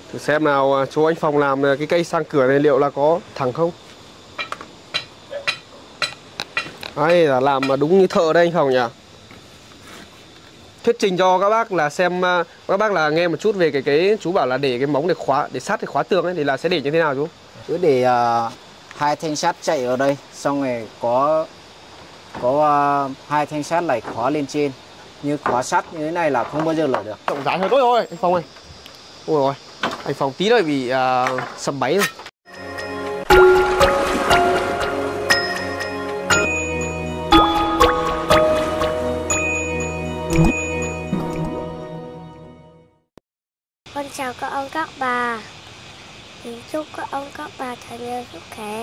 Thử xem nào chú anh Phòng làm cái cây sang cửa này liệu là có thẳng không. Đấy là làm mà đúng như thợ đây anh Phòng nhỉ. Thuyết trình cho các bác là xem, các bác là nghe một chút về cái chú bảo là để cái móng để khóa, để sát cái khóa tường ấy thì là sẽ để như thế nào chú? Cứ để hai thanh sắt chạy ở đây, xong rồi có hai thanh sắt lại khóa lên trên. Như khóa sắt như thế này là không bao giờ lở được. Rộng rãi hơn. Ôi ôi anh Phong ơi. Ôi rồi anh Phong tí nữa bị sầm máy rồi. Con chào các ông các bà. Kính chúc các ông các bà thật nhiều sức khỏe.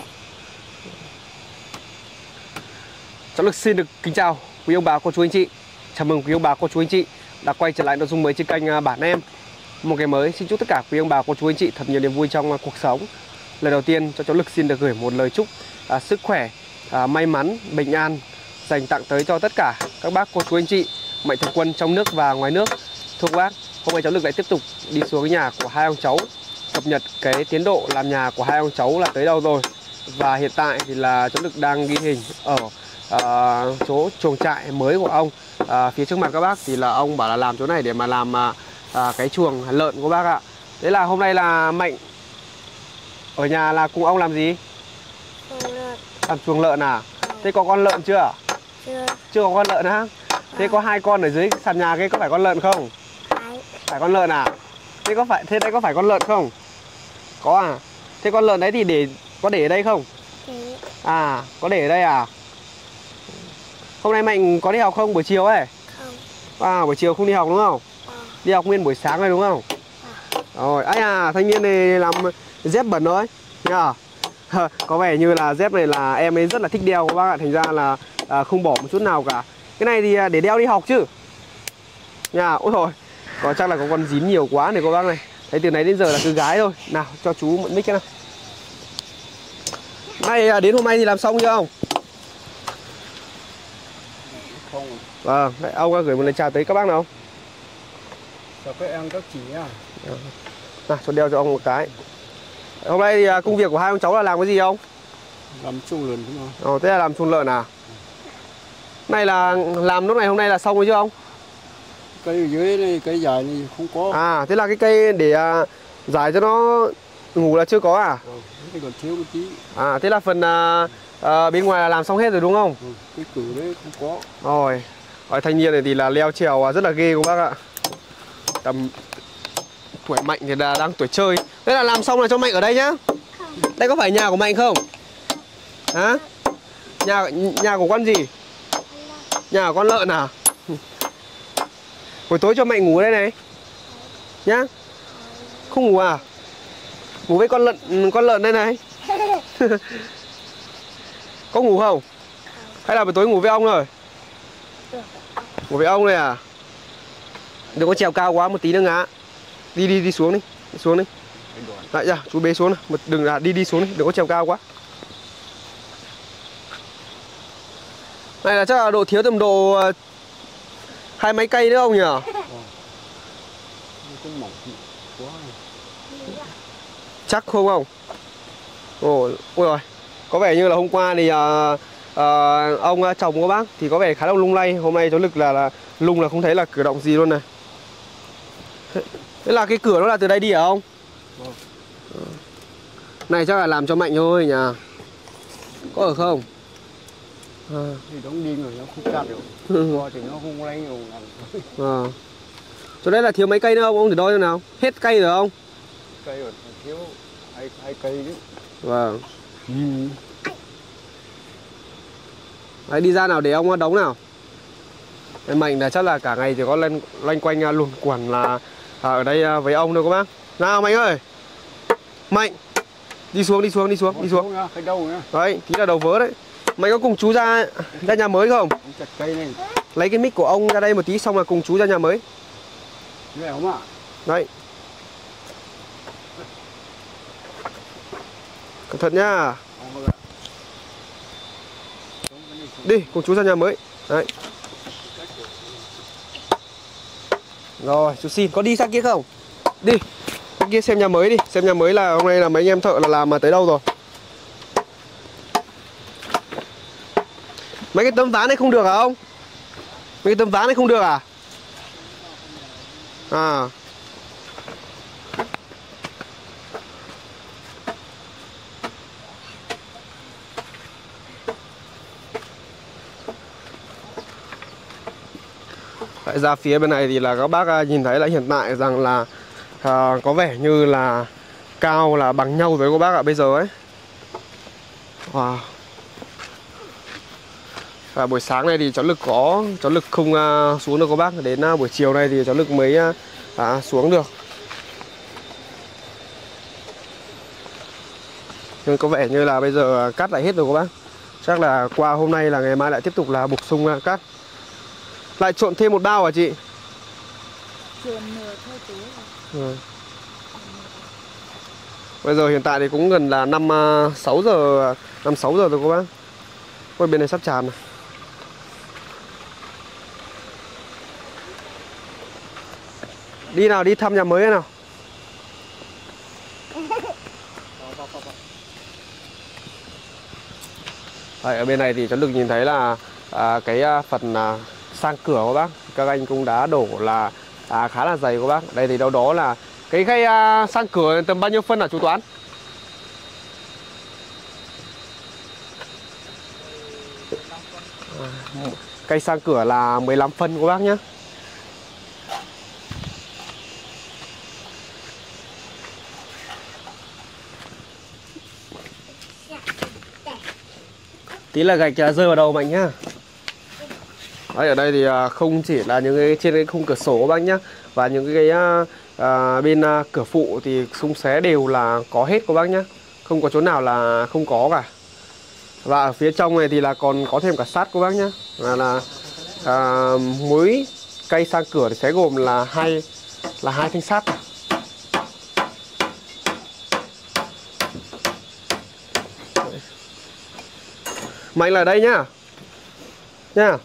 Cháu Lực xin được kính chào quý ông bà cô chú anh chị. Chào mừng quý ông bà cô chú anh chị đã quay trở lại nội dung mới trên kênh Bản Em. Một ngày mới xin chúc tất cả quý ông bà cô chú anh chị thật nhiều niềm vui trong cuộc sống. Lời đầu tiên cho cháu Lực xin được gửi một lời chúc sức khỏe, may mắn, bình an dành tặng tới cho tất cả các bác cô chú anh chị mạnh thường quân trong nước và ngoài nước. Thưa các bác, hôm nay cháu Lực lại tiếp tục đi xuống cái nhà của hai ông cháu, cập nhật cái tiến độ làm nhà của hai ông cháu là tới đâu rồi. Và hiện tại thì là cháu Lực đang ghi hình ở chỗ chuồng trại mới của ông. Phía trước mặt các bác thì là ông bảo là làm chỗ này để mà làm cái chuồng lợn của bác ạ. Thế là hôm nay là Mạnh ở nhà là cùng ông làm gì? Làm chuồng lợn à? Thế có con lợn chưa? Chưa có con lợn á? Thế có hai con ở dưới sàn nhà kia có phải con lợn không? Phải con lợn à? Thế đây có phải con lợn không? Có à? Thế con lợn đấy thì có để ở đây không? À, có để ở đây à? Hôm nay Mạnh có đi học không buổi chiều ấy? Không. Buổi chiều không đi học đúng không? Đi học nguyên buổi sáng này đúng không? Rồi, ấy à, thanh niên này làm dép bẩn thôi nhá. Có vẻ như là dép này là em ấy rất là thích đeo các bác ạ, thành ra là không bỏ một chút nào cả. Cái này thì để đeo đi học chứ. Nha, ôi rồi. Có chắc là có con dín nhiều quá này cô bác này. Thấy từ nãy đến giờ là cứ gái thôi. Nào, cho chú mượn mic cái nào. Nay đến hôm nay thì làm xong chưa không? Không. Vâng, ông có gửi một lời chào tới các bác nào không? Chào các em các chị nhá. Nào, cho đeo cho ông một cái. Hôm nay thì công việc của hai ông cháu là làm cái gì không? Làm chuồng lợn đúng không? Thế là làm chuồng lợn à? Này là làm lúc này hôm nay là xong rồi chứ không? Cây ở dưới này, cây dài này không có. Thế là cái cây để giải cho nó ngủ là chưa có à? Cái còn thiếu một tí. Thế là phần bên ngoài là làm xong hết rồi đúng không? Cái cửa đấy không có. Rồi, thanh niên này thì là leo trèo rất là ghê các bác ạ. Tầm tuổi Mạnh thì là đang tuổi chơi. Thế là làm xong là cho Mạnh ở đây nhá. Đây có phải nhà của Mạnh không? Hả? Nhà của con gì? Nhà của con lợn à? Buổi tối cho Mạnh ngủ ở đây này nhá. Không ngủ à? Ngủ với con lợn đây này. Có ngủ không? Hay là buổi tối ngủ với ông rồi? Ngủ với ông này à? Đừng có trèo cao quá, một tí nữa ngã. Đi xuống đi. Đi xuống đi. Lại ra, chú bế xuống này. Đừng là đi xuống đi, đừng có trèo cao quá. Này là chắc là độ thiếu tầm độ 2 mấy cây nữa không nhỉ? Chắc không không? Ôi rồi. Có vẻ như là hôm qua thì ông chồng của bác thì có vẻ khá là lung lay. Hôm nay cháu Lực là lung là không thấy là cử động gì luôn này. Thế là cái cửa nó là từ đây đi hả ông? Này chắc là làm cho Mạnh thôi nhỉ? Có ở không? Thì đóng đi rồi nó không chặt được. Qua thì nó không lấy nhiều. Chỗ đấy là thiếu mấy cây nữa không? Ông thử đo xem nào. Hết cây rồi không? Cây rồi thiếu hai cây đấy. Vâng. Đấy, đi ra nào để ông đóng nào. Mạnh là chắc là cả ngày chỉ có loanh quanh luẩn quẩn là ở đây với ông thôi các bác. Nào Mạnh ơi. Mạnh. Đi xuống. Cái đầu nhá. Đấy, tí là đầu vớ đấy. Mạnh có cùng chú ra nhà mới không? Chặt cây này. Lấy cái mic của ông ra đây một tí xong là cùng chú ra nhà mới. Đấy không ạ? Đấy. Cẩn thận nhá. Đi, cùng chú ra nhà mới. Đấy. Rồi, chú xin, có đi sang kia không? Đi. bên kia xem nhà mới đi. Xem nhà mới là hôm nay là mấy anh em thợ là làm mà tới đâu rồi. Mấy cái tấm ván này không được hả ông? Mấy cái tấm ván này không được à? À. Tại ra phía bên này thì là các bác nhìn thấy là hiện tại rằng là có vẻ như là cao là bằng nhau với các bác ạ bây giờ ấy. Wow. Và buổi sáng này thì cháu Lực không xuống được các bác. Đến buổi chiều này thì cháu Lực mới xuống được. Nhưng có vẻ như là bây giờ cắt lại hết rồi các bác. Chắc là qua hôm nay là ngày mai lại tiếp tục là bổ sung cắt. Lại trộn thêm một bao hả chị? Trộn nửa thôi túi. Bây giờ hiện tại thì cũng gần là 5-6 giờ rồi các bác. Ôi bên này sắp tràn này. Đi nào, đi thăm nhà mới nào. Ở bên này thì cháu được nhìn thấy là cái phần sang cửa của bác, các anh cũng đã đổ là khá là dày của bác. Đây thì đâu đó là cái khay sang cửa tầm bao nhiêu phân hả chú Toán? Cây sang cửa là 15 phân của bác nhé. Tí là gạch rơi vào đầu Mạnh nhá. Đấy, ở đây thì không chỉ là những cái trên cái khung cửa sổ các bác nhá, và những cái bên cửa phụ thì xung xé đều là có hết các bác nhá, không có chỗ nào là không có cả. Và ở phía trong này thì là còn có thêm cả sắt các bác nhá, là mỗi cây sang cửa thì sẽ gồm là hai thanh sắt. Mạnh là đây nhá. Nha.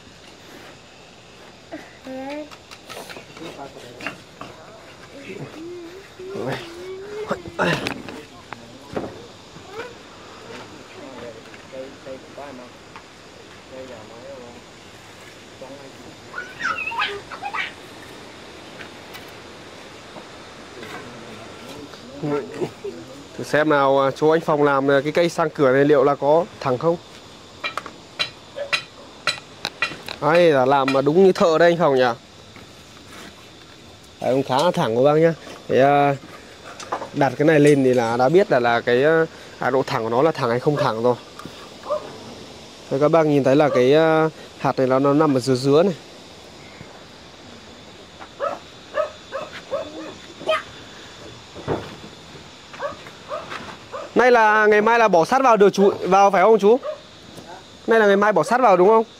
Thử xem nào chú anh Phòng làm cái cây sang cửa này liệu là có thẳng không. Đấy là làm mà đúng như thợ đây anh Phòng nhỉ. Đấy, cũng khá là thẳng của bác nhá. Thế đặt cái này lên thì là đã biết là cái độ thẳng của nó là thẳng hay không thẳng rồi. Thế các bác nhìn thấy là cái hạt này nó nằm ở dưới này. Nay là ngày mai là bỏ sắt vào được chú vào phải không chú? Nay là ngày mai bỏ sắt vào đúng không?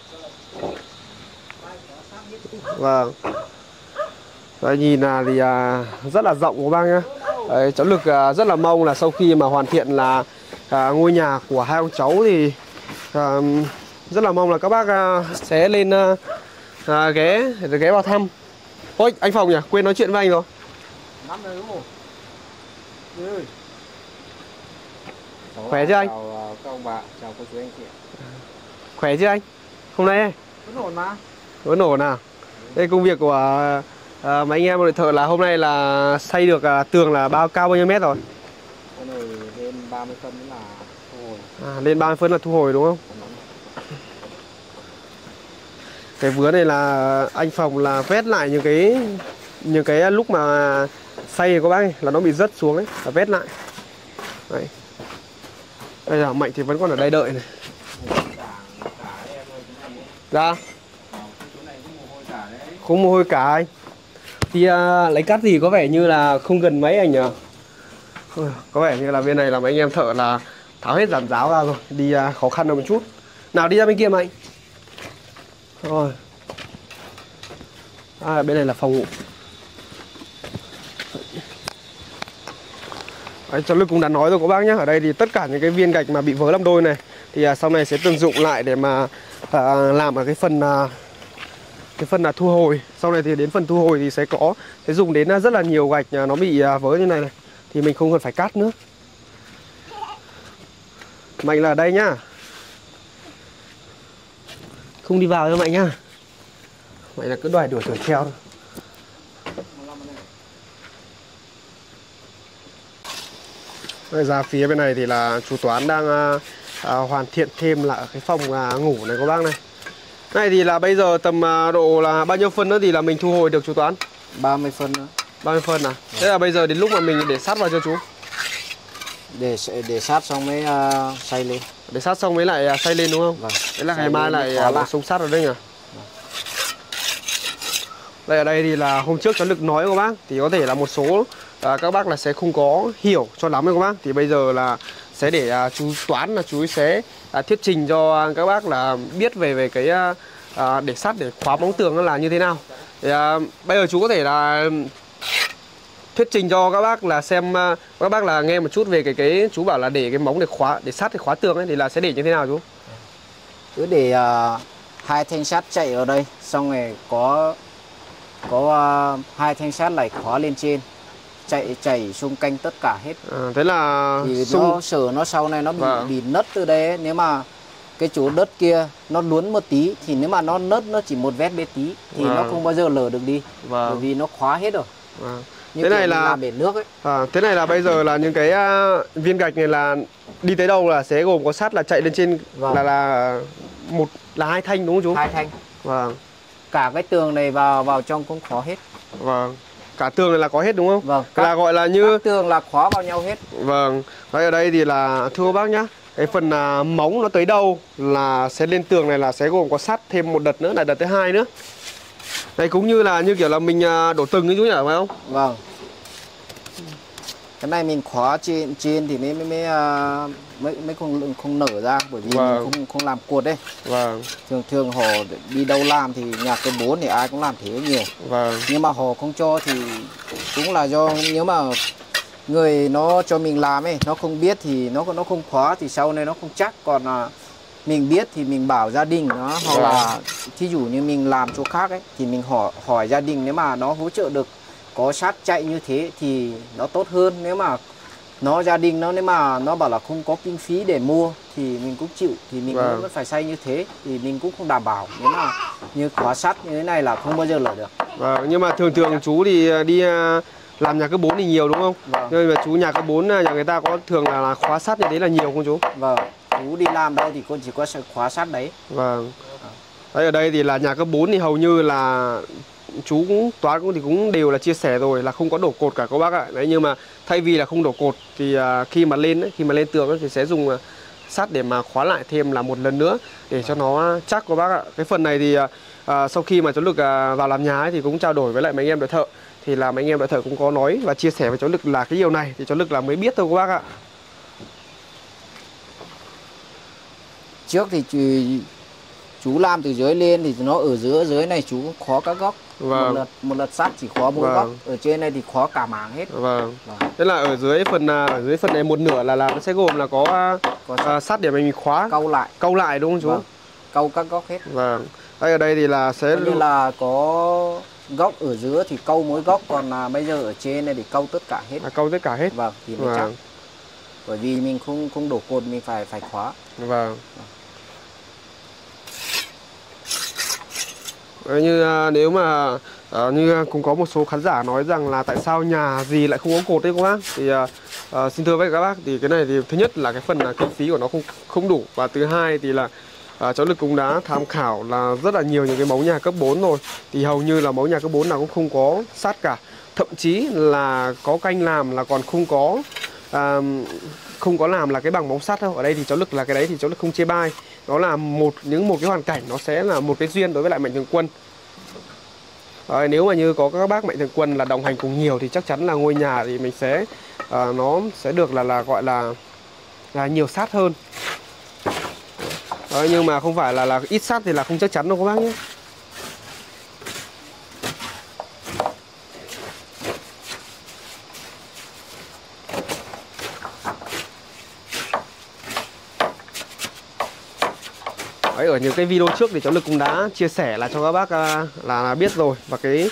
Vâng. Đấy, nhìn là thì rất là rộng của bác nhá. Đấy, cháu Lực rất là mong là sau khi mà hoàn thiện là ngôi nhà của hai ông cháu thì rất là mong là các bác sẽ lên ghé vào thăm. Ôi anh Phòng nhỉ, quên nói chuyện với anh rồi. Khỏe chưa anh? Chào các ông bà, chào cô chú anh chị. Khỏe chưa anh? Hôm nay Vẫn ổn mà. vẫn ổn à? Đây công việc của mấy anh em đội thợ là hôm nay là xây được tường là cao bao nhiêu mét rồi? Cái này lên 30 phân là thu hồi. Lên 30 phân là thu hồi đúng không? Cái vứa này là anh Phòng là vét lại những cái lúc mà xây các bác ấy, là nó bị rớt xuống ấy, là vét lại. Đấy. Đây là Mạnh thì vẫn còn ở đây đợi này. Ra. Không mồ hôi cả anh. Thì lấy cắt thì có vẻ như là không gần mấy anh nhỉ. Có vẻ như là bên này là mấy anh em thợ là tháo hết giàn giáo ra rồi. Đi khó khăn hơn một chút. Nào đi ra bên kia mà anh. Rồi. Bên này là phòng ngủ. Đấy, cháu Lực cũng đã nói rồi các bác nhé. Ở đây thì tất cả những cái viên gạch mà bị vỡ làm đôi này thì sau này sẽ tận dụng lại để mà làm ở cái phần cái phần là thu hồi. Sau này thì đến phần thu hồi thì sẽ dùng đến rất là nhiều gạch nó bị vỡ như này này, thì mình không cần phải cắt nữa. Mạnh là ở đây nhá, không đi vào đâu Mạnh nhá. Mạnh là cứ đuổi theo thôi. Đây, ra phía bên này thì là chú Toán đang hoàn thiện thêm lại cái phòng ngủ này các bác này. Này thì là bây giờ tầm độ là bao nhiêu phân nữa thì là mình thu hồi được chú Toán? 30 phân nữa. 30 phân à? Thế là bây giờ đến lúc mà mình để sắt vào cho chú. Để sát xong mới xay lên. Để sắt xong mới lại xay lên đúng không? Vâng. Thế là ngày mai lại bổ sung sắt ở đây nhỉ? Vâng. Đây ở đây thì là hôm trước cháu Lực nói các bác, thì có thể là một số các bác là sẽ không có hiểu cho lắm các bác. Thì bây giờ là sẽ để chú Toán là chú ấy sẽ thuyết trình cho các bác là biết về cái để sắt để khóa móng tường là như thế nào. Thì bây giờ chú có thể là thuyết trình cho các bác là xem, các bác là nghe một chút về cái chú bảo là để cái móng để sắt để khóa tường ấy thì là sẽ để như thế nào chú? Cứ để 2 thanh sắt chạy ở đây, xong rồi có 2 thanh sắt lại khóa lên trên, chảy xung quanh tất cả hết. Thế là thì nó sợ nó sau này nó bị nứt từ đây ấy. Nếu mà cái chỗ đất kia nó luốn một tí thì nếu mà nó nứt nó chỉ một vét bê tí thì nó không bao giờ lở được đi, bởi vì nó khóa hết rồi. Như thế này là bể nước ấy. Thế này là bây giờ là những cái viên gạch này là đi tới đâu là sẽ gồm có sắt là chạy lên trên. Vâng. là 2 thanh đúng không chú? 2 thanh. Vâng. Cả cái tường này vào trong cũng khóa hết. Vâng. Cả tường này là có hết đúng không? Vâng. Là gọi là như các tường là khóa vào nhau hết. Vâng. Đấy, ở đây thì là thưa các bác nhá, cái phần móng nó tới đâu là sẽ lên tường này là sẽ gồm có sắt thêm một đợt nữa là đợt thứ 2 nữa. Đây cũng như là như kiểu là mình đổ từng ấy chú nhỉ, phải không? Vâng. Cái này mình khóa trên thì mới không nở ra, bởi vì mình không làm cột đấy. Vâng. Thường họ đi đâu làm thì nhà cấp 4 thì ai cũng làm thế nhiều. Vâng. Nhưng mà họ không cho thì cũng là do nếu mà người nó cho mình làm ấy, nó không biết thì nó không khóa thì sau này nó không chắc. Còn mình biết thì mình bảo gia đình nó, hoặc là thí dụ như mình làm chỗ khác ấy thì mình hỏi gia đình, nếu mà nó hỗ trợ được có sắt chạy như thế thì nó tốt hơn. Nếu mà gia đình nó nếu mà nó bảo là không có kinh phí để mua thì mình cũng chịu, thì mình cũng phải xây như thế thì mình cũng không đảm bảo. Nếu mà như khóa sắt như thế này là không bao giờ lở được. Nhưng mà thường chú thì đi làm nhà cấp 4 thì nhiều đúng không? Nhưng mà chú nhà cấp 4 nhà người ta có thường là khóa sắt như thế là nhiều không chú? Vâng. Chú đi làm đâu thì con chỉ có khóa sắt đấy. Vâng. Đấy, ở đây thì là nhà cấp 4 thì hầu như là chú Toán cũng đều là chia sẻ rồi là không có đổ cột cả các bác ạ. Đấy, nhưng mà thay vì là không đổ cột thì khi mà lên tường thì sẽ dùng sắt để mà khóa lại thêm là một lần nữa để cho nó chắc các bác ạ. Cái phần này thì sau khi mà cháu Lực vào làm nhà ấy, thì cũng trao đổi với lại mấy anh em đội thợ, thì là mấy anh em đội thợ cũng có nói và chia sẻ với cháu Lực là cái điều này thì cháu Lực là mới biết thôi các bác ạ. Trước thì chú làm từ dưới lên thì nó ở dưới này chú khóa các góc. Vâng. Một lượt sắt chỉ khóa mỗi góc. Ở trên này thì khóa cả mảng hết. Vâng. Thế là ở dưới phần này một nửa là nó sẽ gồm là có sắt để mình khóa câu lại đúng không chú? Vâng. Câu các góc hết. Vâng. Đây ở đây thì là sẽ như là có góc ở dưới thì câu mỗi góc, còn bây giờ ở trên này thì câu tất cả hết. Câu tất cả hết. Vâng, thì mới chắc. Bởi vì mình không đổ cột, mình phải khóa. Vâng. Như nếu mà như cũng có một số khán giả nói rằng là tại sao nhà gì lại không có cột đấy các bác, thì xin thưa với các bác thì cái này thì thứ nhất là cái phần kinh phí của nó không đủ, và thứ hai thì là cháu Lực cũng đã tham khảo là rất là nhiều những cái móng nhà cấp 4 rồi, thì hầu như là móng nhà cấp 4 nào cũng không có sắt cả, thậm chí là có canh làm là còn không có làm là cái bằng móng sắt đâu. Ở đây thì cháu Lực là cái đấy thì cháu Lực không chê bai, đó là một cái hoàn cảnh, nó sẽ là một cái duyên đối với lại Mạnh Thường Quân. Nếu mà như có các bác Mạnh Thường Quân là đồng hành cùng nhiều thì chắc chắn là ngôi nhà thì mình sẽ nó sẽ được là gọi là nhiều sắt hơn. Nhưng mà không phải là ít sắt thì là không chắc chắn đâu các bác nhé. Đấy, ở những cái video trước thì cháu Lực cũng đã chia sẻ là cho các bác là biết rồi. Và cái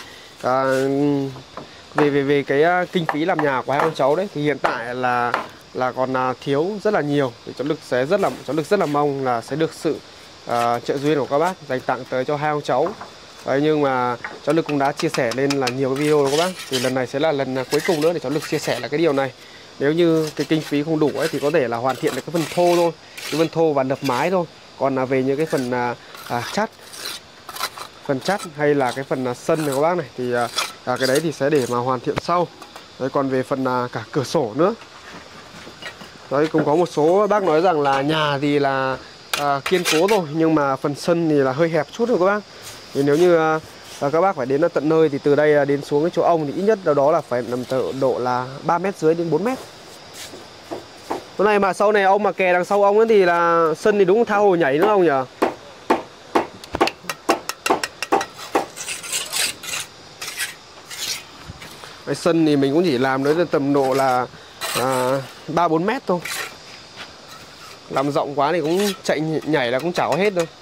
về cái kinh phí làm nhà của hai ông cháu đấy thì hiện tại là còn thiếu rất là nhiều. Thì cháu Lực rất là mong là sẽ được sự trợ duyên của các bác dành tặng tới cho hai ông cháu. Đấy, nhưng mà cháu Lực cũng đã chia sẻ lên là nhiều cái video đó các bác. Thì lần này sẽ là lần cuối cùng nữa để cháu Lực chia sẻ là cái điều này. Nếu như cái kinh phí không đủ ấy thì có thể là hoàn thiện được cái phần thô thôi, cái phần thô và đập mái thôi. Còn là về những cái phần chắt hay là cái phần sân này các bác này thì cái đấy thì sẽ để mà hoàn thiện sau. Đấy, còn về phần cả cửa sổ nữa. Đấy, cũng có một số bác nói rằng là nhà thì là kiên cố rồi nhưng mà phần sân thì là hơi hẹp chút rồi các bác. Thì nếu như các bác phải đến tận nơi thì từ đây đến xuống cái chỗ ông thì ít nhất đó là phải nằm độ là 3 mét dưới đến 4 mét. Cái này mà sau này ông mà kè đằng sau ông ấy thì là sân thì đúng tha hồ nhảy nữa ông nhỉ. Cái sân thì mình cũng chỉ làm đến tầm độ là 3-4 mét thôi. Làm rộng quá thì cũng chạy nhảy là cũng chả có hết đâu.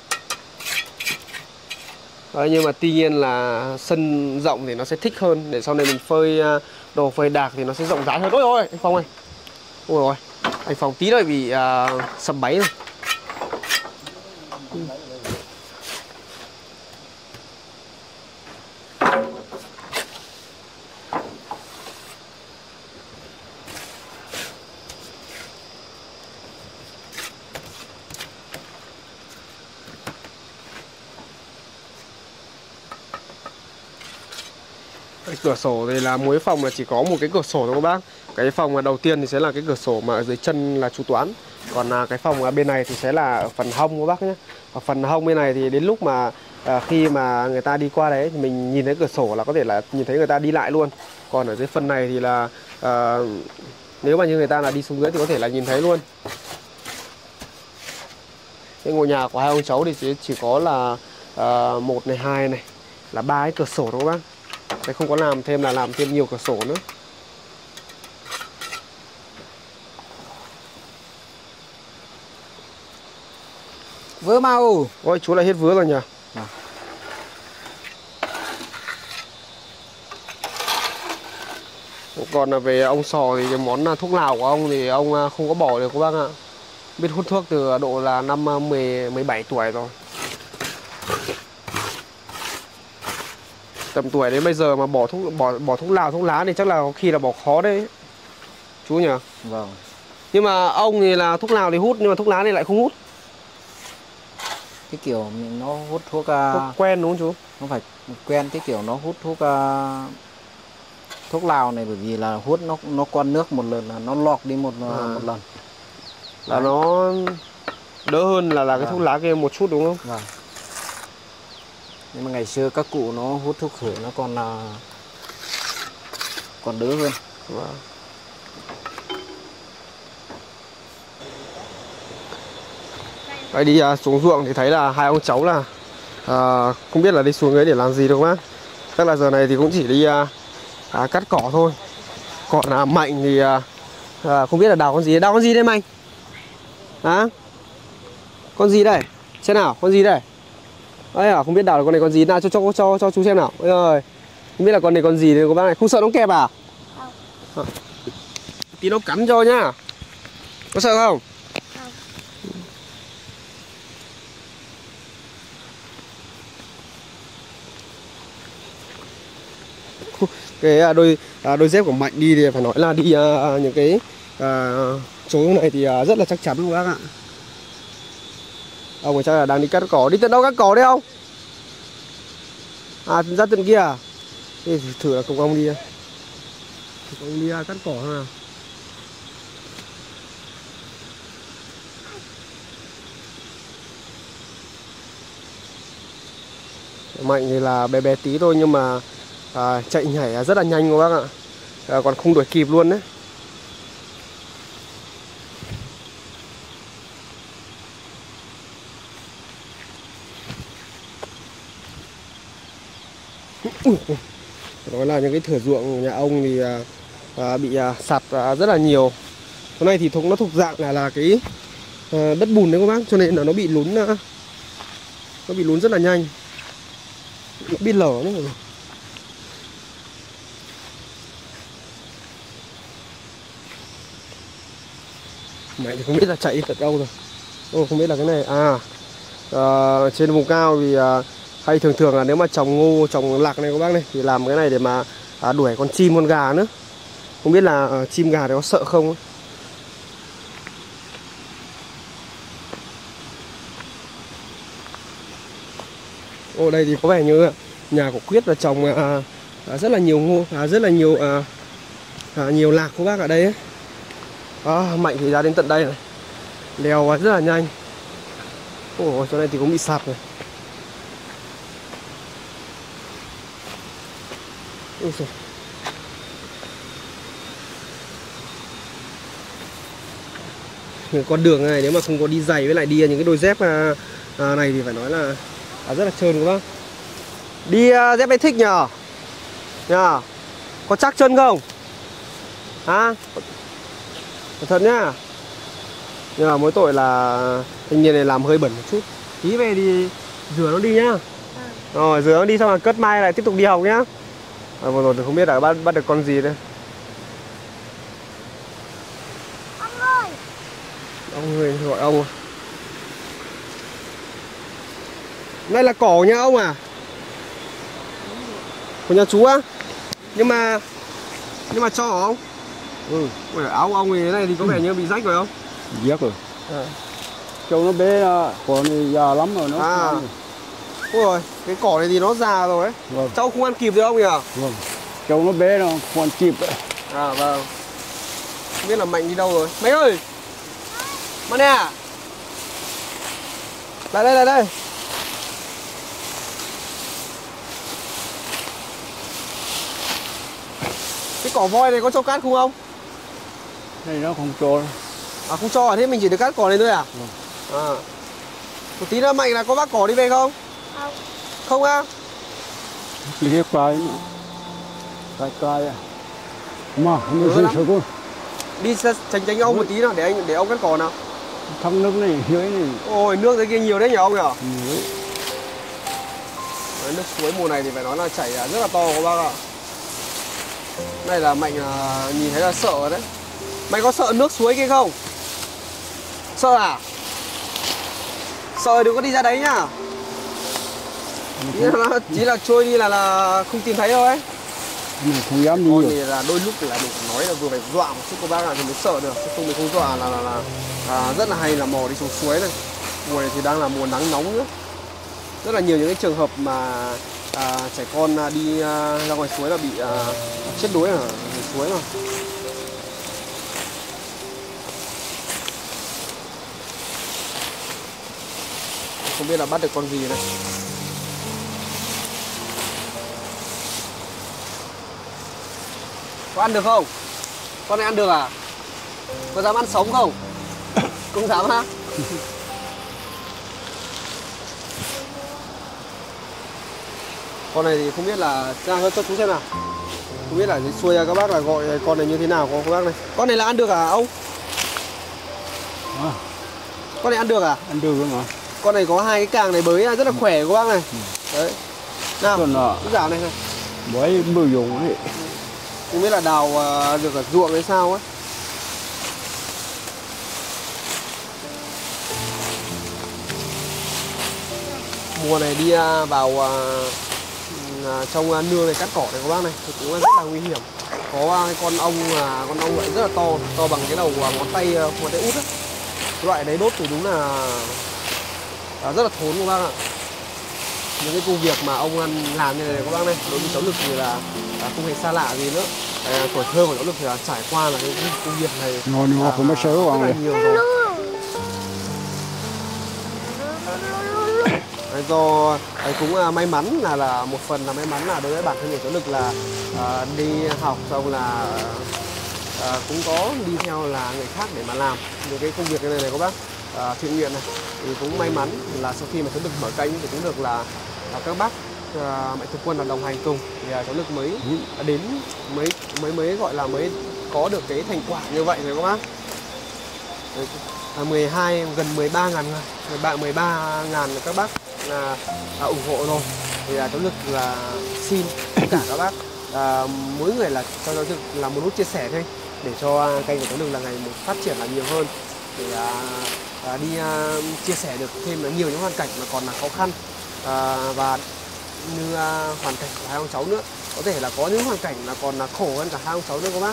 Đấy, nhưng mà tuy nhiên là sân rộng thì nó sẽ thích hơn. Để sau này mình phơi đồ phơi đạc thì nó sẽ rộng rãi hơn. Ôi ôi anh Phong ơi. Ôi rồi anh Phong tí nữa bị sầm báy rồi. Cái cửa sổ thì là mỗi phòng là chỉ có một cái cửa sổ thôi các bác. Cái phòng đầu tiên thì sẽ là cái cửa sổ mà ở dưới chân là chú Toán. Còn cái phòng bên này thì sẽ là ở phần hông các bác nhé. Ở phần hông bên này thì đến lúc mà khi mà người ta đi qua đấy thì mình nhìn thấy cửa sổ là có thể là nhìn thấy người ta đi lại luôn. Còn ở dưới phần này thì là nếu mà như người ta là đi xuống dưới thì có thể là nhìn thấy luôn. Cái ngôi nhà của hai ông cháu thì chỉ có là 1 này, 2 này, là 3 cái cửa sổ thôi các bác. Đấy, không có làm thêm nhiều cửa sổ nữa. Vứa mau. Ôi chú lại hết vứa rồi nhỉ. Còn là về ông Sò thì cái món thuốc lào của ông thì ông không có bỏ được các bác ạ. Biết hút thuốc từ độ là năm 17 tuổi rồi. Tầm tuổi đến bây giờ mà bỏ thuốc lào thuốc lá thì chắc là có khi là bỏ khó đấy chú nhỉ. Vâng. Nhưng mà ông thì là thuốc lào thì hút nhưng mà thuốc lá thì lại không hút. Cái kiểu nó hút thuốc quen đúng không chú? Không phải quen, cái kiểu nó hút thuốc lào này bởi vì là hút nó qua nước một lần là nó lọc đi một lần. Là đấy. Nó đỡ hơn là cái thuốc lá kia một chút đúng không? Vâng. Nhưng mà ngày xưa các cụ nó hút thuốc khử nó còn đỡ hơn. Vâng. Đấy, đi xuống ruộng thì thấy là hai ông cháu là không biết là đi xuống ấy để làm gì đâu bác. Chắc là giờ này thì cũng chỉ đi cắt cỏ thôi. Còn Mạnh thì không biết là đào con gì. Đào con gì đây Mạnh? Hả? Con gì đây? Xem nào, con gì đây? Ấy không biết đào là con này con gì. Nào cho chú xem nào. Ôi ơi. Không biết là con này con gì đây các bác này. Không sợ nó kẹp à? Không. Tí nó cắn cho nhá. Có sợ không? Cái đôi dép của Mạnh đi thì phải nói là đi những cái chỗ này thì rất là chắc chắn các bác ạ. Ông ấy chắc là đang đi cắt cỏ. Đi tận đâu cắt cỏ đấy không? À ra tận kia à? Thế thử là cùng ông đi. Ông đi cắt cỏ thôi nào. Mạnh thì là bé bé tí thôi nhưng mà chạy nhảy rất là nhanh các bác ạ. Còn không đuổi kịp luôn đấy. Đó là những cái thửa ruộng của nhà ông thì bị sạt rất là nhiều. Hôm nay thì nó thuộc dạng là cái đất bùn đấy các bác, cho nên là nó bị lún Nó bị lún rất là nhanh, bị lở nữa rồi. Mẹ thì không biết là chạy tận đâu rồi. Không biết là cái này trên vùng cao thì hay thường là nếu mà trồng ngô, trồng lạc này các bác này thì làm cái này để mà đuổi con chim con gà nữa. Không biết là chim gà thì có sợ không. Đây thì có vẻ như nhà của Quyết là trồng rất là nhiều ngô, rất là nhiều nhiều lạc các bác ở đây ấy. Mạnh thì ra đến tận đây này, leo rất là nhanh. Chỗ này thì cũng bị sạt rồi. Con đường này nếu mà không có đi giày với lại đi những cái đôi dép này thì phải nói là rất là trơn các bác. Đi dép này thích nhờ. Có chắc chân không? Cẩn thận nhá. Nhưng mà mỗi tội là thanh niên này làm hơi bẩn một chút. Tí về thì rửa nó đi nhá. Rồi rửa nó đi xong rồi cất mai lại tiếp tục đi học nhá. Vừa rồi thì không biết là bắt được con gì đây. Ông ơi, gọi ông. Đây là cỏ nhà ông à? Của nhà chú á? Nhưng mà cho hả ông? Áo ông này này thì có vẻ như bị rách rồi không? Rách rồi. Châu nó bé còn già lắm rồi nó. Ôi rồi, cái cỏ này thì nó già rồi ấy. Vâng. Cháu không ăn kịp được không nhỉ? Vâng. Châu nó bé nó không ăn kịp ấy. Vâng. Không biết là Mạnh đi đâu rồi. Mạnh ơi! Mạnh nè! Lại đây. Cái cỏ voi này có cho cát không ông? Đây nó không cho. Không cho thế mình chỉ được cắt cỏ này thôi à? Vâng. Một tí nữa Mạnh là có bác cỏ đi về không? Không. Không á? Chỉ cái cài à. Mà không biết sao cô. Đi tránh ông một tí nào để ông cắt cỏ nào. Thăm nước này dưới này. Ôi nước dưới kia nhiều đấy nhỉ ông nhỉ? Nước suối mùa này thì phải nói là chảy rất là to các bác ạ. Này là Mạnh nhìn thấy là sợ rồi đấy. Mày có sợ nước suối kia không? Sợ à? Sợ đừng có đi ra đấy nhá. Chỉ là trôi đi là không tìm thấy đâu ấy. Không dám đi thì là đôi lúc thì là mình phải nói là vừa phải dọa một chút các bác ạ thì mới sợ được. Chứ không mình không dọa là rất là hay là mò đi xuống suối này. Mùa này thì đang là mùa nắng nóng nữa. Rất là nhiều những cái trường hợp mà trẻ con đi ra ngoài suối là bị chết đuối ở suối mà. Không biết là bắt được con gì đây. Có ăn được không? Con này ăn được à? Có dám ăn sống không? Không dám hả? Con này thì không biết là cho chú xem nào. Không biết là dưới xuôi các bác là gọi con này như thế nào các bác này. Con này là ăn được à ông? Con này ăn được à? ăn được không ạ? Con này có hai cái càng này bới rất là khỏe các bác này. Đấy. Nào, cứ giảm này thôi. Bới bừa dùng ấy. Không biết là đào được ở ruộng hay sao ấy. Mùa này đi vào trong nương này cắt cỏ này các bác này thì cũng rất là nguy hiểm. Có cái con ong loại rất là to bằng cái đầu ngón tay út ấy. Loại đấy đốt thì đúng là rất là thốn các bác ạ. Những cái công việc mà ông ăn làm như này các bác này, đối với cháu Lực thì là không hề xa lạ gì nữa. Tuổi thơ của cháu Lực thì là trải qua là cái công việc này Nó không có sớ rất là nhiều rồi. Do cũng may mắn là một phần là may mắn là đối với bản thân của cháu Lực là đi học xong là cũng có đi theo là người khác để mà làm những cái công việc này các bác thiện nguyện này, thì cũng may mắn là sau khi mà cháu Lực mở kênh thì cũng được là các bác Mạnh Thường Quân là đồng hành cùng thì cháu Lực mới đến mới gọi là mới có được cái thành quả như vậy rồi các bác. 12 gần 13.000 người, 13.000 các bác ủng hộ rồi. Thì cháu Lực là xin tất cả các bác mỗi người là cho cháu Lực là một nút chia sẻ thôi, để cho kênh của cháu Lực là ngày một phát triển là nhiều hơn, để đi chia sẻ được thêm là nhiều những hoàn cảnh mà còn là khó khăn, và như hoàn cảnh của hai ông cháu nữa, có thể là có những hoàn cảnh là còn là khổ hơn cả hai ông cháu nữa các bác.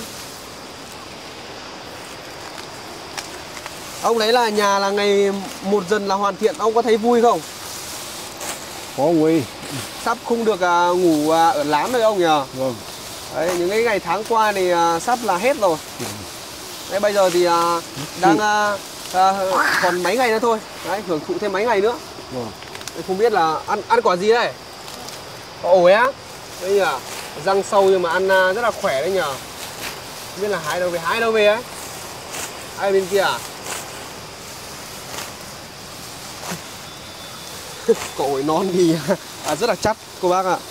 Ông đấy là nhà là ngày một dần là hoàn thiện, ông có thấy vui không? Có vui. Sắp không được ngủ ở lán rồi ông nhỉ? Vâng. Đấy, những cái ngày tháng qua thì sắp là hết rồi. Đấy, bây giờ thì đang còn mấy ngày nữa thôi. Đấy, hưởng thụ thêm mấy ngày nữa. Vâng. Không biết là ăn quả gì đây? Có ổi á? Đấy nhỉ? Răng sâu nhưng mà ăn rất là khỏe đấy nhỉ? Không biết là hái đâu về ấy? Ai bên kia à? Cậu ổi non thì rất là chắc cô bác ạ.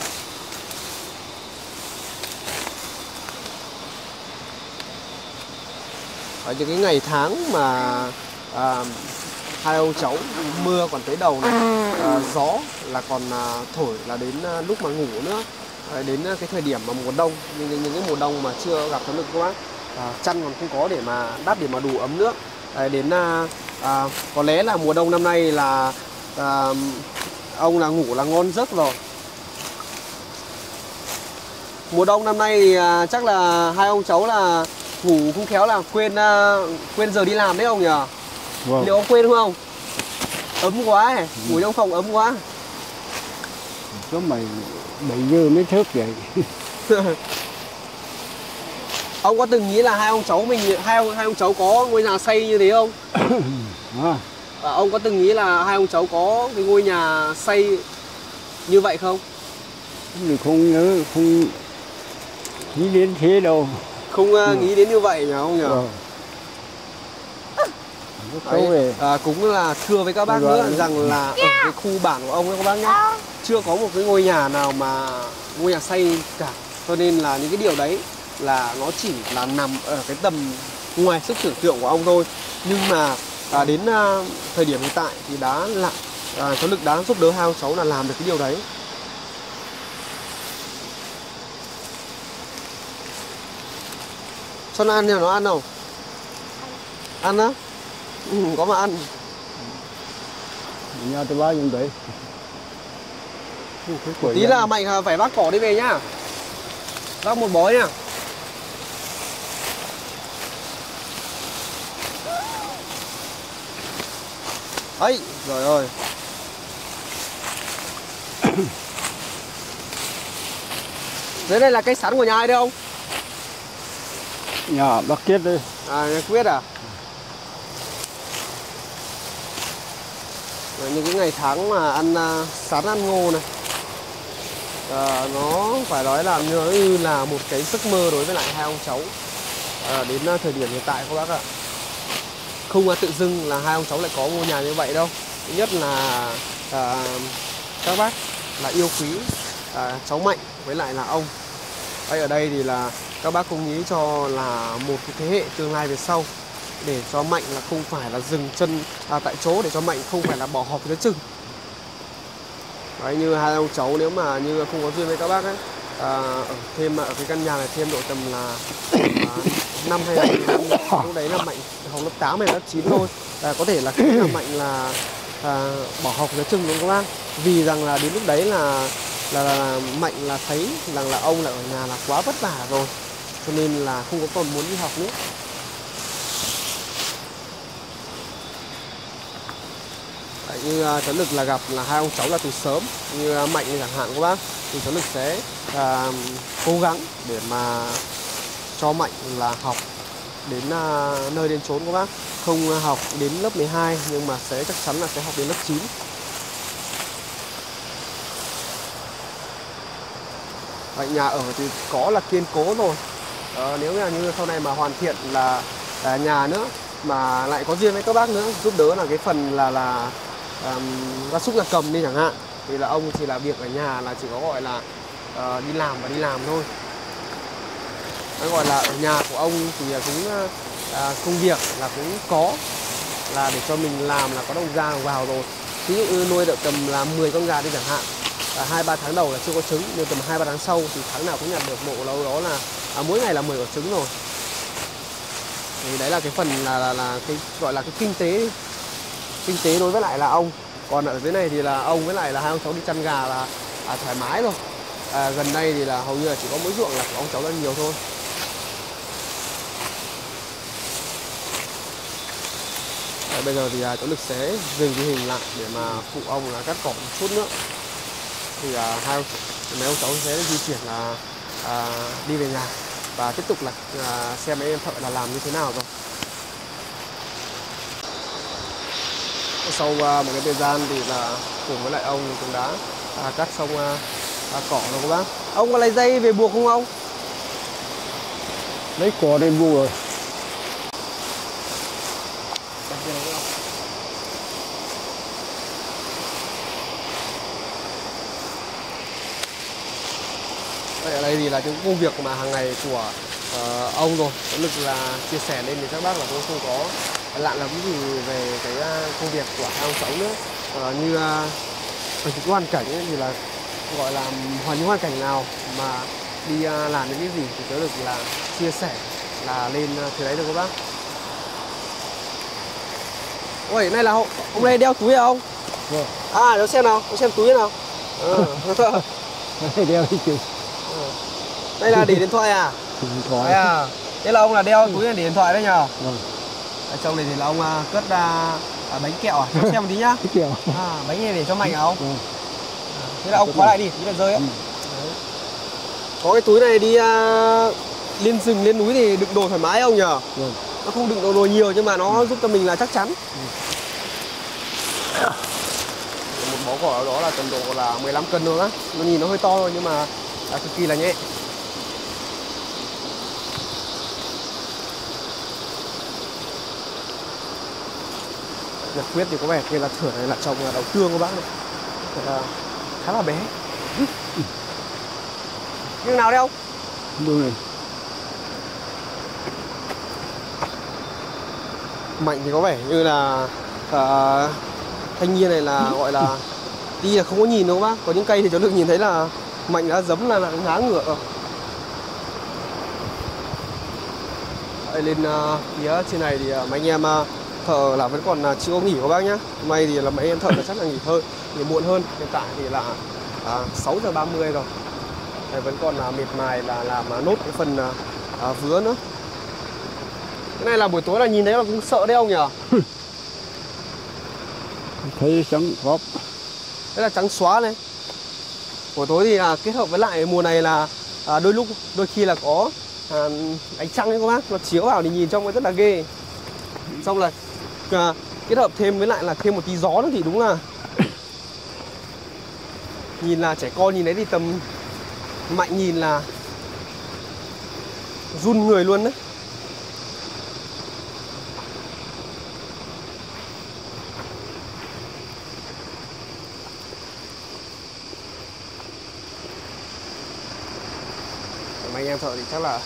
Ở những cái ngày tháng mà hai ông cháu mưa còn tới đầu này, gió là còn thổi là đến lúc mà ngủ nữa, đến cái thời điểm mà mùa đông, những cái mùa đông mà chưa gặp cháu Lực các bác, chăn còn không có để mà đắp để mà đủ ấm nữa. Đến có lẽ là mùa đông năm nay là ông là ngủ là ngon giấc rồi. Mùa đông năm nay thì chắc là hai ông cháu là ngủ không khéo là quên giờ đi làm đấy ông nhỉ? Vâng. Liệu ông quên không? Ấm quá ấy, ngủ trong phòng ấm quá. Số mày 7 giờ mới thức vậy. Ông có từng nghĩ là hai ông cháu có ngôi nhà xây như thế không? Ông có từng nghĩ là hai ông cháu có cái ngôi nhà xây như vậy không? Mình không nhớ, không nghĩ đến thế đâu. Không nghĩ đến như vậy nhỉ ông nhỉ? Đấy, cũng là thưa với các bác nữa rằng là ở cái khu bản của ông ấy các bác nhé, chưa có một cái ngôi nhà nào mà ngôi nhà xây cả, cho nên là những cái điều đấy là nó chỉ là nằm ở cái tầm ngoài sức tưởng tượng của ông thôi. Nhưng mà đến thời điểm hiện tại thì cháu Lực đã giúp đỡ hai ông cháu là làm được cái điều đấy. Cho nó ăn nhờ, nó ăn không? Ăn á? Có mà ăn. nhà tôi bán như vậy. Tí là Mạnh phải vác cỏ đi về nhá. Vác một bó nhá. Ấy, rồi ơi. Dưới đây là cây sắn của nhà ai đấy không? Nhà bác Kiết đây. Nhà Quyết à? Những cái ngày tháng mà ăn sắn ăn ngô này, nó phải nói là như là một cái giấc mơ đối với lại hai ông cháu. Đến thời điểm hiện tại các bác ạ, không tự dưng là hai ông cháu lại có ngôi nhà như vậy đâu. Thứ nhất là các bác là yêu quý cháu Mạnh với lại là ông. Ở đây thì là các bác cũng nghĩ cho là một cái thế hệ tương lai về sau, để cho Mạnh là không phải là dừng chân tại chỗ, để cho Mạnh không phải là bỏ học giữa chừng. Đấy, như hai ông cháu nếu mà như không có duyên với các bác ấy, ở cái căn nhà này thêm độ tầm là 5 hay là 10 năm, lúc đấy là Mạnh học lớp 8 hay lớp 9 thôi, có thể là khi là Mạnh là bỏ học giữa chừng đúng không các bác. Vì rằng là đến lúc đấy là Mạnh là thấy rằng là ông là ở nhà là quá vất vả rồi, cho nên là không có còn muốn đi học nữa. Đấy, như cháu Lực là gặp là hai ông cháu là từ sớm, như Mạnh chẳng hạn các bác, thì cháu Lực sẽ cố gắng để mà cho Mạnh là học đến nơi đến chốn các bác. Không học đến lớp 12 nhưng mà chắc chắn là sẽ học đến lớp 9. Vậy nhà ở thì có là kiên cố rồi. Nếu như sau này mà hoàn thiện là nhà nữa, mà lại có duyên với các bác nữa, giúp đỡ là cái phần là gia súc gia cầm đi chẳng hạn, thì là ông chỉ là việc ở nhà là chỉ có gọi là đi làm thôi. Nó gọi là ở nhà của ông thì cũng công việc là cũng có, là để cho mình làm là có đồng ra đồng vào rồi. ví dụ như nuôi được tầm là 10 con gà đi chẳng hạn, 2-3 tháng đầu là chưa có trứng, nhưng tầm 2-3 tháng sau thì tháng nào cũng nhặt được bộ lâu đó là mỗi ngày là 10 quả trứng rồi. Thì đấy là cái phần là cái gọi là cái kinh tế đối với lại là ông. Còn ở dưới này thì là ông với lại là hai ông cháu đi chăn gà là thoải mái rồi. Gần đây thì là hầu như là chỉ có mỗi ruộng là của ông cháu là nhiều thôi. Bây giờ thì cháu Lực sẽ dừng cái hình lại để mà phụ ông là cắt cỏ một chút nữa. Thì mấy ông cháu sẽ di chuyển là đi về nhà và tiếp tục là xem mấy em thợ là làm như thế nào rồi. Sau một cái thời gian thì là cùng với lại ông cũng đã cắt xong cỏ rồi các bác. Ông có lấy dây về buộc không ông? Lấy cỏ để buộc rồi. Ở đây thì là những công việc mà hàng ngày của ông rồi, có Lực là chia sẻ lên thì các bác là cũng không có lạ lắm gì về cái công việc của hai ông cháu nữa. Như ở những hoàn cảnh ấy, thì là gọi là những hoàn cảnh nào mà đi làm những cái gì thì cháu Lực là chia sẻ là lên thế đấy được các bác. Ôi, này là hôm nay đeo túi hả ông? Vâng. Để xem nào, xem túi nào. Đeo đi chứ. Đây là để điện thoại à? Điện thoại. Thế là ông là đeo túi để điện thoại đấy nhờ? Vâng. Ở trong này thì là ông cất bánh kẹo à? Cho xem một tí nhá. Bánh kẹo. Bánh này để cho Mạnh hả ông? Vâng. Thế là ông khóa lại đi, tí là rơi á. Có cái túi này đi lên rừng, lên núi thì đựng đồ thoải mái ông nhờ? Vâng. Nó không đựng đồ nhiều nhưng mà nó giúp cho mình là chắc chắn. Một bó cỏ đó là tầm độ là 15 cân thôi á. Nó nhìn nó hơi to thôi nhưng mà cực kỳ là nhẹ. Nhật Quyết thì có vẻ như là thửa này là trồng đậu tương các bác này. Khá là bé. Nhưng nào đấy ông? Đúng rồi. Mạnh thì có vẻ như là thanh niên này là gọi là đi là không có nhìn đâu các bác. Có những cây thì cháu Lực nhìn thấy là Mạnh đã giấm là ngá ngựa rồi. Lên phía trên này thì mấy anh em thợ là vẫn còn chưa có nghỉ các bác nhá. May thì là mấy em thợ là chắc là nghỉ muộn hơn. Hiện tại thì là 6:30 rồi. Đây vẫn còn miệt mài là làm nốt cái phần vứa nữa. Cái này là buổi tối là nhìn thấy là cũng sợ đấy ông nhỉ? Thấy trắng góp. Đây là trắng xóa này. Buổi tối thì kết hợp với lại mùa này là đôi khi là có ánh trăng đấy các bác, nó chiếu vào thì nhìn trông rất là ghê. Xong là kết hợp thêm với lại là thêm một tí gió nữa thì đúng là nhìn là trẻ con nhìn đấy thì tầm Mạnh nhìn là run người luôn đấy. Mấy anh em thợ thì chắc là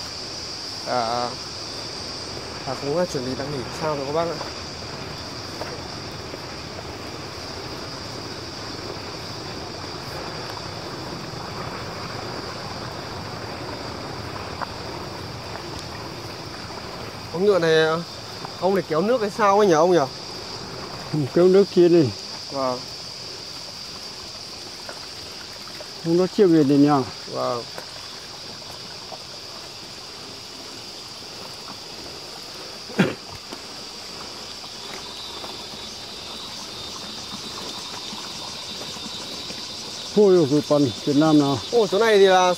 cũng chuẩn bị đang nghỉ sao rồi các bác ạ. Ống nhựa này ông này kéo nước hay sao ấy nhỉ ông nhỉ? Kéo nước kia đi. Vâng. Không nó chia về đến nhà. Vâng. Ôi cái phần Việt Nam nào. Ồ, chỗ này thì là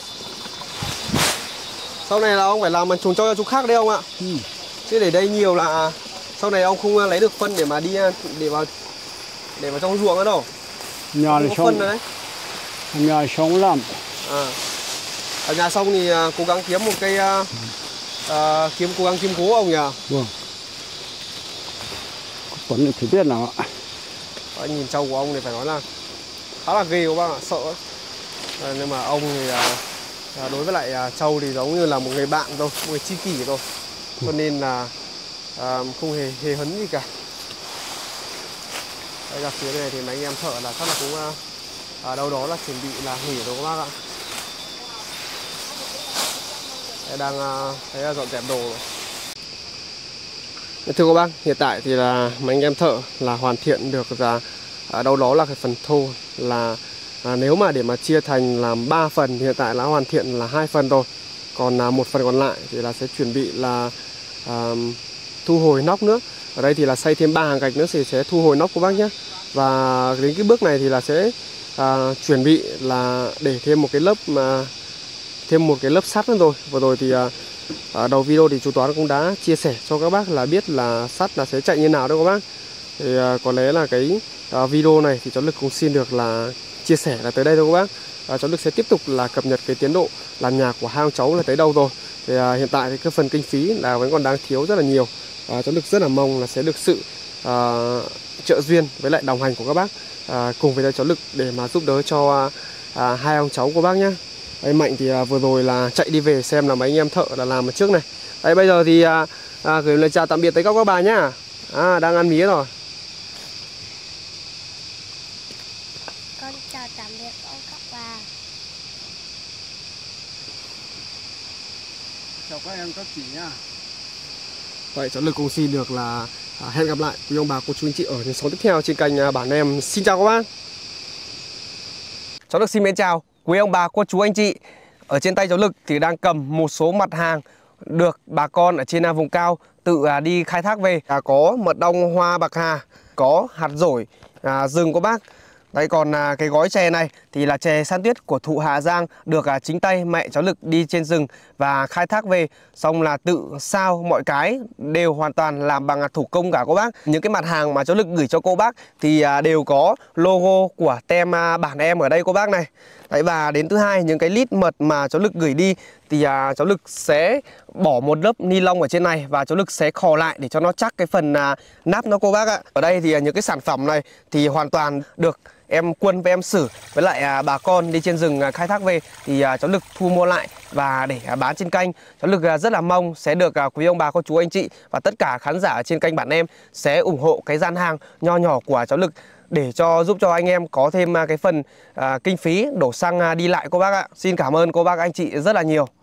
sau này là ông phải làm chuồng trâu cho chú khác đấy ông ạ. Chứ để đây nhiều là sau này ông không lấy được phân để mà đi để vào trong ruộng nữa đâu. Nhà này xong. Phân rồi đấy. Nhà xong làm. Ở nhà xong thì cố gắng kiếm một cây cố gắng kiếm gỗ ông nhỉ. Vâng. Vẫn phải biết nào ạ. Nhìn trâu của ông này phải nói là khá là ghê các bác ạ, sợ. Nhưng mà ông thì đối với lại trâu thì giống như là một người bạn thôi, một người tri kỷ thôi. Cho nên là không hề hấn gì cả. Đây là phía này thì mấy anh em thợ là chắc là cũng ở đâu đó là chuẩn bị là nghỉ rồi các bác ạ. Đây đang thấy là dọn dẹp đồ rồi. Thưa các bác, hiện tại thì là mấy anh em thợ là hoàn thiện được là ở đâu đó là cái phần thô là nếu mà để mà chia thành làm 3 phần thì hiện tại đã hoàn thiện là 2 phần rồi. Còn một phần còn lại thì là sẽ chuẩn bị là thu hồi nóc nữa. Ở đây thì là xây thêm 3 hàng gạch nữa thì sẽ thu hồi nóc các bác nhé. Và đến cái bước này thì là sẽ chuẩn bị là để thêm một cái lớp sắt nữa rồi. Vừa rồi thì ở đầu video thì chú Toán cũng đã chia sẻ cho các bác là biết là sắt là sẽ chạy như nào đâu các bác. Thì có lẽ là cái video này thì cháu Lực cũng xin được là chia sẻ là tới đây thôi các bác. Cháu Lực sẽ tiếp tục là cập nhật cái tiến độ làm nhà của hai ông cháu là tới đâu rồi. Thì hiện tại thì cái phần kinh phí là vẫn còn đang thiếu rất là nhiều. Cháu Lực rất là mong là sẽ được sự trợ duyên với lại đồng hành của các bác cùng với cháu Lực để mà giúp đỡ cho hai ông cháu của bác nhé. Đây, Mạnh thì vừa rồi là chạy đi về xem là mấy anh em thợ là làm ở trước này. Đây bây giờ thì gửi lời chào tạm biệt tới các bà nhá. Đang ăn mía rồi. Con chào tạm biệt các bà. Chào các em các chị nhá. Vậy cháu Lực cũng xin được là hẹn gặp lại quý ông bà cô chú anh chị ở những số tiếp theo trên kênh Bản Em. Xin chào các bác. Cháu Lực xin mến chào quý ông bà cô chú anh chị. Ở trên tay cháu Lực thì đang cầm một số mặt hàng được bà con ở trên vùng cao tự đi khai thác về. Có mật ong hoa bạc hà, có hạt dổi rừng của bác. Đấy, còn cái gói chè này thì là chè san tuyết của thụ Hà Giang, được chính tay mẹ cháu Lực đi trên rừng và khai thác về, xong là tự sao mọi cái đều hoàn toàn làm bằng thủ công cả cô bác. Những cái mặt hàng mà cháu Lực gửi cho cô bác thì đều có logo của tem Bản Em ở đây cô bác này. Đấy, và đến thứ hai, những cái lít mật mà cháu Lực gửi đi thì cháu Lực sẽ bỏ một lớp ni lông ở trên này và cháu Lực sẽ khò lại để cho nó chắc cái phần nắp nó cô bác ạ. Ở đây thì những cái sản phẩm này thì hoàn toàn được em Quân với em Sử với lại bà con đi trên rừng khai thác về thì cháu Lực thu mua lại và để bán trên kênh. Cháu Lực rất là mong sẽ được quý ông bà cô chú anh chị và tất cả khán giả trên kênh Bản Em sẽ ủng hộ cái gian hàng nho nhỏ của cháu Lực để giúp cho anh em có thêm cái phần kinh phí đổ xăng đi lại cô bác ạ. Xin cảm ơn cô bác anh chị rất là nhiều.